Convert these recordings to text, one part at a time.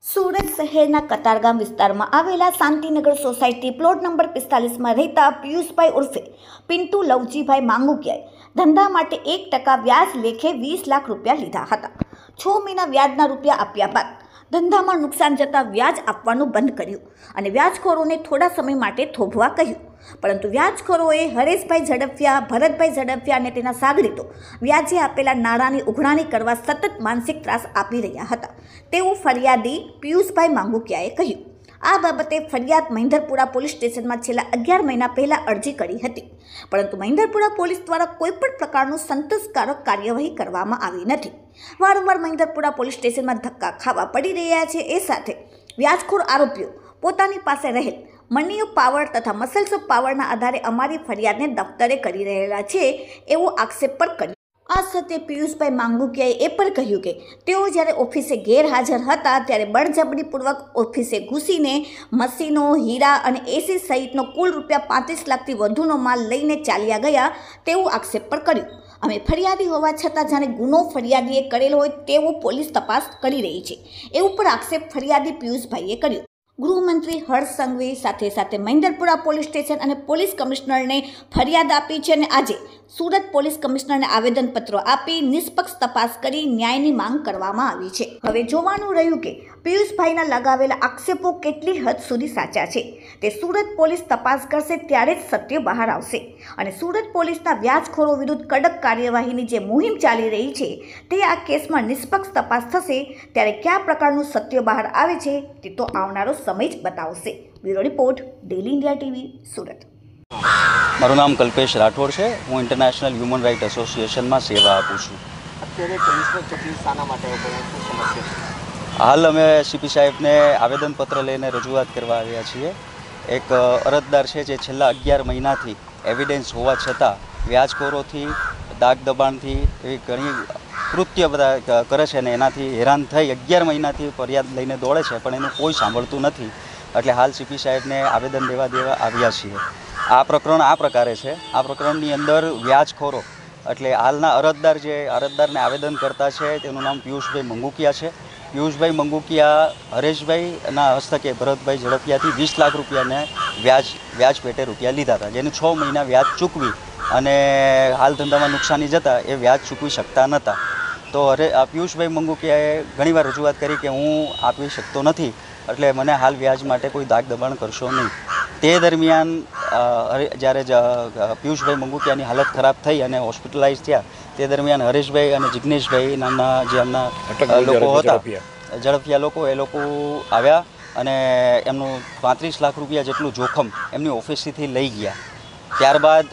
સુરત શહેરના કતારગામ વિસ્તારમાં આવેલા શાંતિનગર સોસાયટી પ્લોટ નંબર 45માં રહેતા પિયુષભાઈ ઉર્ફે પિન્ટુ લવજીભાઈ માંગુકિયાએ ધંધા માટે 1% વ્યાજ લેખે 20 લાખ રૂપિયા લીધા હતા। 6 મહિના વ્યાજના રૂપિયા આપ્યા બાદ ધંધામાં નુકસાન જતાં વ્યાજ આપવાનું બંધ કર્યું અને વ્યાજખોરોને થોડા સમય માટે થોભવા કહ્યું, પરંતુ વ્યાજખોરોએ હરેશભાઈ ઝડપિયા, ભરતભાઈ ઝડપિયા અને તેના સાગરીતો વ્યાજે આપેલા નાણાંની ઉઘરાણી કરવા સતત માનસિક ત્રાસ આપી રહ્યા હતા તેવું ફરિયાદી પિયુષભાઈ માંગુકિયાએ કહ્યું। આ બાબતે ફરિયાદ મહેન્દ્રપુરા પોલીસ સ્ટેશનમાં છેલ્લા 11 મહિના પહેલા અરજી કરી હતી, પરંતુ મહેન્દ્રપુરા પોલીસ દ્વારા કોઈપણ પ્રકારનું સંતોષકારક કાર્યવાહી કરવામાં આવી નથી। વારંવાર મહેન્દ્રપુરા પોલીસ સ્ટેશનમાં ધક્કા ખાવા પડી રહ્યા છે। એ સાથે વ્યાજખોર આરોપીઓ પોતાની પાસે રહેલ મની ઓફ પાવર તથા મસલ્સ ઓફ પાવરના આધારે અમારી ફરિયાદને દફતરે કરી રહેલા છે એવો આક્ષેપ પણ કર્યો। આ સાથે પિયુષભાઈ માંગુકિયાએ એ પણ કહ્યું કે તેઓ જ્યારે ઓફિસે ગેરહાજર હતા ત્યારે બળજબરીપૂર્વક ઓફિસે ઘૂસીને મશીનો, હીરા અને એસી સહિતનો કુલ રૂપિયા 35 લાખથી વધુનો માલ લઈને ચાલ્યા ગયા તેવું આક્ષેપ પણ કર્યું। અમે ફરિયાદી હોવા છતાં જાણે ગુનો ફરિયાદીએ કરેલો હોય તેવું પોલીસ તપાસ કરી રહી છે એવું પણ આક્ષેપ ફરિયાદી પિયુષભાઈએ કર્યો। ગૃહમંત્રી હર્ષ સંઘવી સાથે સાથે મહેન્દ્રપુરા પોલીસ સ્ટેશન અને પોલીસ કમિશનરને ફરિયાદ આપી છે અને આજે સુરત પોલીસ કમિશનરને આવેદનપત્રો આપી નિષ્પક્ષ તપાસ કરી ન્યાયની માંગ કરવામાં આવી છે। હવે જોવાનું રહ્યું કે પિયુષભાઈના લગાવેલા આક્ષેપો કેટલી હદ સુધી સાચા છે તે સુરત પોલીસ તપાસ કરશે ત્યારે જ સત્ય બહાર આવશે અને સુરત પોલીસના વ્યાજખોરો વિરુદ્ધ કડક કાર્યવાહીની જે મુહિમ ચાલી રહી છે તે આ કેસમાં નિષ્પક્ષ તપાસ થશે ત્યારે કયા પ્રકારનું સત્ય બહાર આવે છે તે તો આવનારો સમય જ બતાવશે। Bureau report, daily India TV, Surat. મારું નામ કલ્પેશ રાઠોડ છે। હું ઇન્ટરનેશનલ હ્યુમન રાઇટ એસોસિએશનમાં સેવા આપું છું। અત્યારે પોલીસનો તકલીફ શાના માટે શું સમસ્યા? હાલ અમે સીપી સાહેબને આવેદનપત્ર લઈને રજૂઆત કરવા આવ્યા છીએ। એક અરજદાર છે જે છેલ્લા 11 મહિનાથી એવિડન્સ હોવા છતાં વ્યાજખોરોથી, દાગ દબાણથી એવી ઘણી કૃત્ય બધા કરે છે અને એનાથી હેરાન થઈ 11 મહિનાથી ફરિયાદ લઈને દોડે છે, પણ એનું કોઈ સાંભળતું નથી। એટલે હાલ સીપી સાહેબને આવેદન દેવા આવ્યા છીએ। આ પ્રકરણ આ પ્રકારે છે। આ પ્રકરણની અંદર વ્યાજખોરો એટલે હાલના અરજદારને આવેદન કરતા છે તેનું નામ પિયુષભાઈ મંગુકિયા છે। પિયુષભાઈ મંગુકિયા હરેશભાઈના હસ્તકે ભરતભાઈ ઝડપિયાથી 20 લાખ રૂપિયાને વ્યાજ પેટે રૂપિયા લીધા હતા, જેને 6 મહિના વ્યાજ ચૂકવી અને હાલ ધંધામાં નુકસાની જતાં એ વ્યાજ ચૂકવી શકતા નહોતા। તો પિયુષભાઈ મંગુકિયાએ ઘણીવાર રજૂઆત કરી કે હું આપી શકતો નથી, એટલે મને હાલ વ્યાજ માટે કોઈ દાગ દબાણ કરશો નહીં। તે દરમિયાન જ્યારે પિયુષભાઈ મંગુકિયાની હાલત ખરાબ થઈ અને હોસ્પિટલાઇઝ થયા તે દરમિયાન હરેશભાઈ અને જિગ્નેશભાઈ નામના જે એમના લોકો હતા, ઝડપિયા લોકો, એ લોકો આવ્યા અને એમનું 35 લાખ રૂપિયા જેટલું જોખમ એમની ઓફિસથી લઈ ગયા। ત્યારબાદ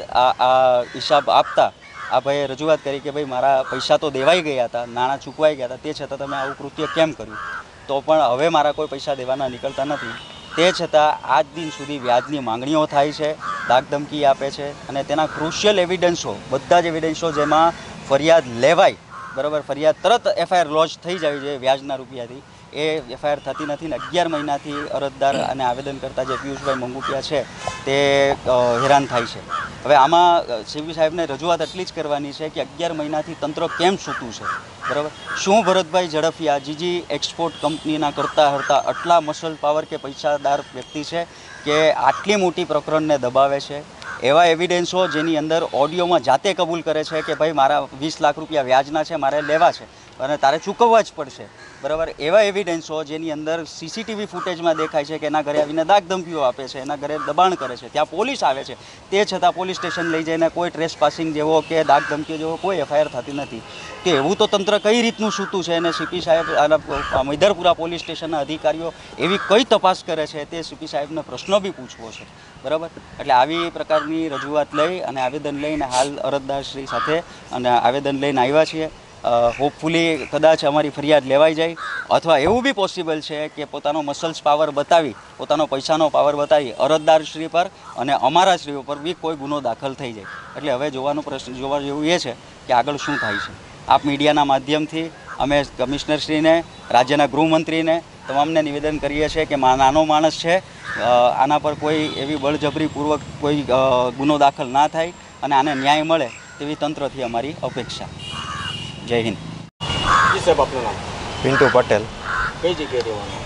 આ હિસાબ આપતા આ ભાઈએ રજૂઆત કરી કે ભાઈ મારા પૈસા તો દેવાઈ ગયા હતા, નાણાં ચૂકવાઈ ગયા હતા, તે છતાં તમે આવું કૃત્ય કેમ કર્યું? તો પણ હવે મારા કોઈ પૈસા દેવાના નીકળતા નથી। તે છતાં આજ દિન સુધી વ્યાજની માંગણીઓ થાય છે, ધાકધમકી આપે છે અને તેના ક્રુશિયલ એવિડન્સો, બધા જ એવિડન્સો જેમાં ફરિયાદ લેવાય, બરાબર, ફરિયાદ તરત એફઆઈઆર લોન્ચ થઈ જવી જોઈએ વ્યાજના રૂપિયાથી, એ એફઆઈઆર થતી નથી ને 11 મહિનાથી અરજદાર અને આવેદન કરતા જે પિયુષભાઈ મંગુકિયા છે તે હેરાન થાય છે। હવે આમાં સીપી સાહેબને રજૂઆત એટલી જ કરવાની છે કે 11 મહિનાથી તંત્ર કેમ સૂતું છે, બરાબર? શું ભરતભાઈ ઝડપિયા જીજી એક્સપોર્ટ કંપનીના કરતા આટલા મસલ પાવર કે પૈસાદાર વ્યક્તિ છે કે આટલી મોટી પ્રકરણને દબાવે છે? એવા એવિડન્સો જેની અંદર ઓડિયોમાં જાતે કબૂલ કરે છે કે ભાઈ મારા 20 લાખ રૂપિયા વ્યાજના છે, મારે લેવા છે અને તારે ચૂકવવા જ પડશે, બરાબર? એવા એવિડન્સો જેની અંદર સીસીટીવી ફૂટેજમાં દેખાય છે કે એના ઘરે આવીને દાગધમકીઓ આપે છે, એના ઘરે દબાણ કરે છે, ત્યાં પોલીસ આવે છે, તે છતાં પોલીસ સ્ટેશન લઈ જઈને કોઈ ટ્રેસ પાસિંગ જેવો કે દાગધમકીઓ જેવો કોઈ એફઆઈઆર થતી નથી। કે એવું તો તંત્ર કઈ રીતનું સૂતું છે અને સીપી સાહેબ મહેન્દ્રપુરા પોલીસ સ્ટેશનના અધિકારીઓ એવી કઈ તપાસ કરે છે તે સીપી સાહેબને પ્રશ્નો બી પૂછવો છે, બરાબર? એટલે આવી પ્રકારની રજૂઆત લઈ અને આવેદન લઈને હાલ અરજદારશ્રી સાથે અને આવેદન લઈને આવ્યા છીએ। હોપફુલી કદાચ અમારી ફરિયાદ લેવાઈ જાય અથવા એવું બી પોસિબલ છે કે પોતાનો મસલ્સ પાવર બતાવી, પોતાનો પૈસાનો પાવર બતાવી અરજદારશ્રી પર અને અમારા શ્રી ઉપર બી કોઈ ગુનો દાખલ થઈ જાય। એટલે હવે જોવા જેવું એ છે કે આગળ શું થાય છે। આપ મીડિયાના માધ્યમથી અમે કમિશનરશ્રીને, રાજ્યના ગૃહમંત્રીને તમામને નિવેદન કરીએ છીએ કે નાનો માણસ છે, આના પર કોઈ એવી બળજબરીપૂર્વક કોઈ ગુનો દાખલ ના થાય અને આને ન્યાય મળે તેવી તંત્રથી અમારી અપેક્ષા। જય હિન્દ। જી સાહેબ, આપનું નામ? પિન્ટુ પટેલ। કઈ જગ્યાએ રહેવાનું?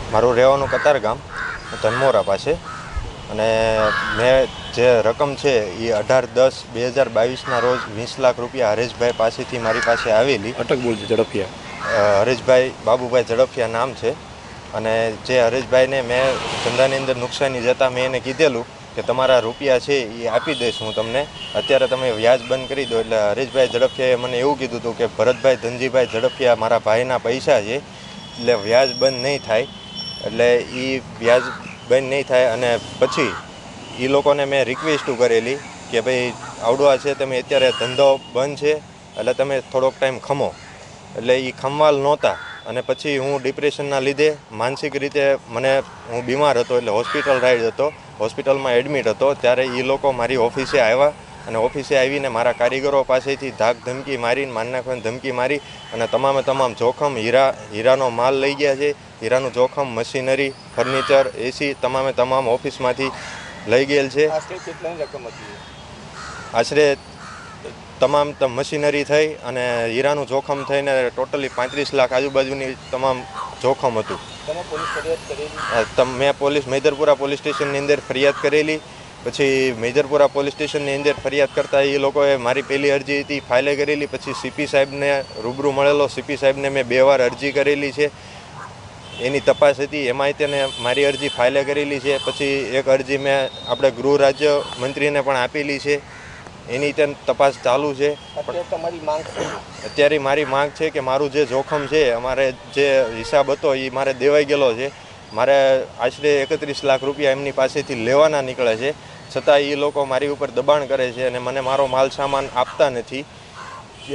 મારું રહેવાનું કતારગામ ધનમોરા પાસે, અને મેં જે રકમ છે એ 18/10/2022ના રોજ 20 લાખ રૂપિયા હરેશભાઈ પાસેથી મારી પાસે આવેલી. અટક બોલજો ઝડપિયા. હરેશભાઈ બાબુભાઈ ઝડપિયા નામ છે. અને જે હરેશભાઈને મેં ધંધાની અંદર નુકસાની જતાં મેં એને કીધેલું કે તમારા રૂપિયા છે એ આપી દઈશ હું તમને, અત્યારે તમે વ્યાજ બંધ કરી દો. એટલે હરેશભાઈ ઝડપિયાએ મને એવું કીધું હતું કે ભરતભાઈ ધનજીભાઈ ઝડપિયા મારા ભાઈના પૈસા છે, એટલે વ્યાજ બંધ નહીં થાય, એટલે એ વ્યાજ બંધ નહીં થાય. અને પછી એ લોકોને મેં રિક્વેસ્ટ કરેલી કે ભાઈ આવડવા છે, તમે અત્યારે ધંધો બંધ છે એટલે તમે થોડોક ટાઈમ ખમો. એટલે એ ખમવાલ નહોતા. અને પછી હું ડિપ્રેશનના લીધે માનસિક રીતે હું બીમાર હતો, એટલે હોસ્પિટલ રાઈડ હતો, હોસ્પિટલમાં એડમિટ હતો. ત્યારે એ લોકો મારી ઓફિસે આવ્યા, અને ઓફિસે આવીને મારા કારીગરો પાસેથી ધાક ધમકી મારીને મારી નાખવાની ધમકી મારી, અને તમામ જોખમ હીરાનો માલ લઈ ગયા છે. હીરાનું જોખમ, મશીનરી, ફર્નિચર, એસી તમામ ઓફિસમાંથી લઈ ગયેલ છે. આશરે કેટલાની રકમ હતી? આશરે તમામ મશીનરી થઈ અને હીરાનું જોખમ થઈને ટોટલી 35 લાખ આજુબાજુની તમામ જોખમ હતું. તમે પોલીસ ફરિયાદ કરેલી? મેં મેદરપુરા પોલીસ સ્ટેશનની અંદર ફરિયાદ કરેલી. પછી મેદરપુરા પોલીસ સ્ટેશનની અંદર ફરિયાદ કરતાં એ લોકોએ મારી પહેલી અરજી હતી ફાઇલે કરેલી. પછી સીપી સાહેબને રૂબરૂ મળેલો, સીપી સાહેબને મેં 2 વાર અરજી કરેલી છે, એની તપાસ હતી, એમાંય તેને મારી અરજી ફાઇલે કરેલી છે. પછી એક અરજી મેં આપણે ગૃહ રાજ્ય મંત્રીને પણ આપેલી છે, એની તપાસ ચાલુ છે. અત્યારે મારી માંગ છે કે મારું જે જોખમ છે, અમારે જે હિસાબ હતો એ મારે દેવાઈ ગયેલો છે. મારે આશરે 31 લાખ રૂપિયા એમની પાસેથી લેવાના નીકળે છે, છતાં એ લોકો મારી ઉપર દબાણ કરે છે અને મને મારો માલ સામાન આપતા નથી.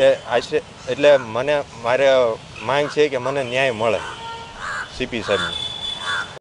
એટલે મારે માંગ છે કે મને ન્યાય મળે સીપી સાહેબની.